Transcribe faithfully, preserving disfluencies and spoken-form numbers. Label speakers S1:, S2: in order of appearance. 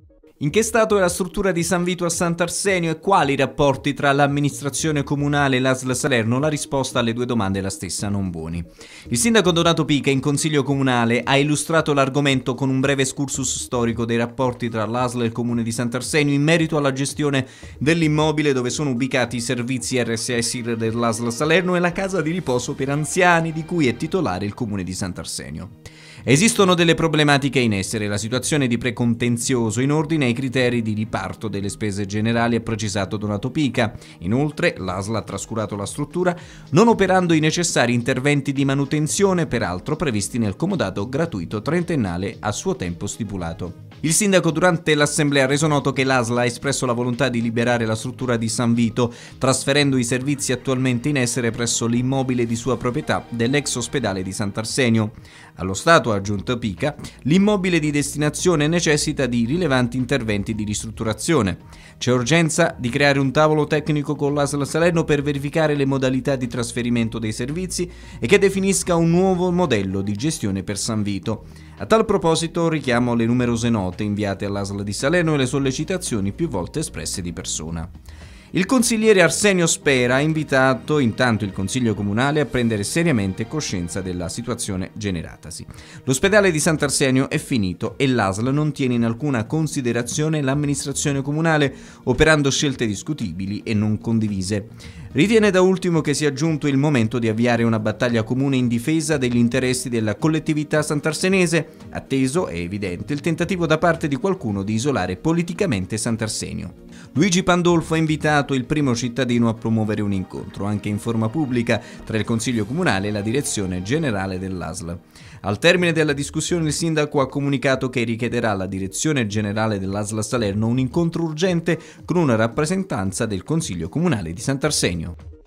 S1: In che stato è la struttura di San Vito a Sant'Arsenio e quali i rapporti tra l'amministrazione comunale e l'A S L Salerno? La risposta alle due domande è la stessa, non buoni. Il sindaco Donato Pica in consiglio comunale ha illustrato l'argomento con un breve excursus storico dei rapporti tra l'A S L e il comune di Sant'Arsenio in merito alla gestione dell'immobile dove sono ubicati i servizi R S S I R dell'A S L Salerno e la casa di riposo per anziani di cui è titolare il comune di Sant'Arsenio. Esistono delle problematiche in essere, la situazione di precontenzioso in ordine ai criteri di riparto delle spese generali, ha precisato Donato Pica. Inoltre l'A S L ha trascurato la struttura non operando i necessari interventi di manutenzione, peraltro previsti nel comodato gratuito trentennale a suo tempo stipulato. Il sindaco durante l'assemblea ha reso noto che l'A S L ha espresso la volontà di liberare la struttura di San Vito, trasferendo i servizi attualmente in essere presso l'immobile di sua proprietà dell'ex ospedale di Sant'Arsenio. Allo stato, ha aggiunto Pica, l'immobile di destinazione necessita di rilevanti interventi di ristrutturazione. C'è urgenza di creare un tavolo tecnico con l'A S L Salerno per verificare le modalità di trasferimento dei servizi e che definisca un nuovo modello di gestione per San Vito. A tal proposito richiamo le numerose note inviate all'A S L di Salerno e le sollecitazioni più volte espresse di persona. Il consigliere Arsenio Spera ha invitato intanto il Consiglio Comunale a prendere seriamente coscienza della situazione generatasi. L'ospedale di Sant'Arsenio è finito e l'A S L non tiene in alcuna considerazione l'amministrazione comunale, operando scelte discutibili e non condivise. Ritiene da ultimo che sia giunto il momento di avviare una battaglia comune in difesa degli interessi della collettività sant'arsenese, atteso, è evidente, il tentativo da parte di qualcuno di isolare politicamente Sant'Arsenio. Luigi Pandolfo ha invitato il primo cittadino a promuovere un incontro, anche in forma pubblica, tra il Consiglio Comunale e la direzione generale dell'A S L. Al termine della discussione il sindaco ha comunicato che richiederà alla direzione generale dell'A S L Salerno un incontro urgente con una rappresentanza del Consiglio Comunale di Sant'Arsenio.